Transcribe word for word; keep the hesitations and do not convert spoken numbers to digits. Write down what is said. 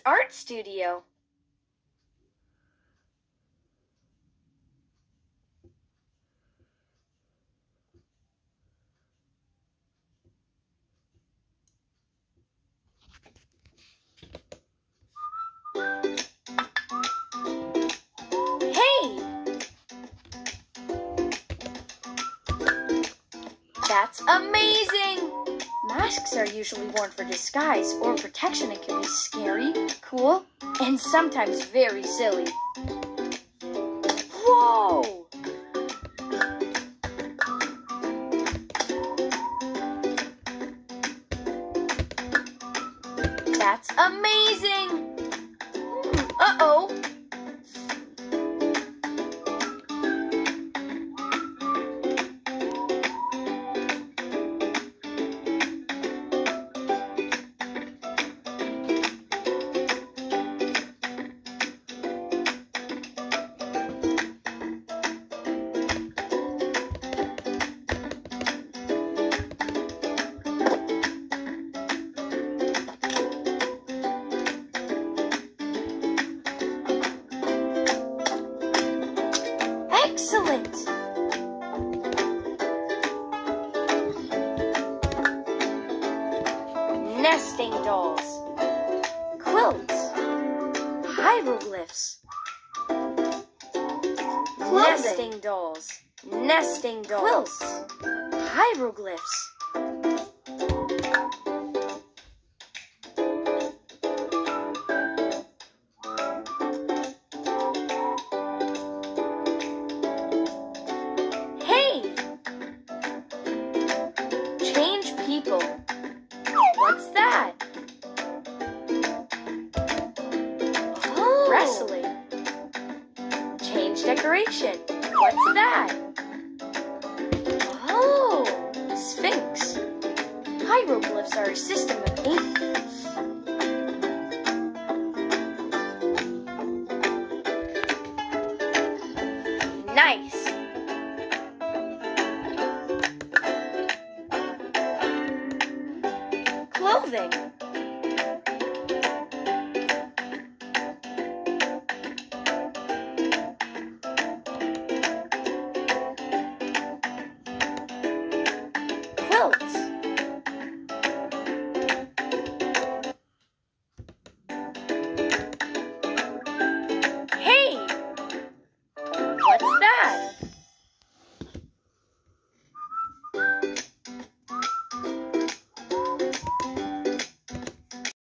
art studio. Hey! That's amazing! Masks are usually worn for disguise or protection and can be scary, cool, and sometimes very silly. Whoa! That's amazing! Uh-oh! Excellent! Nesting dolls, quilts, hieroglyphs, nesting dolls, nesting dolls, quilts, hieroglyphs. People. What's that? Oh. Wrestling. Change decoration. What's that? Oh. Sphinx. Hieroglyphs are a system of ink. Nice. Clothing.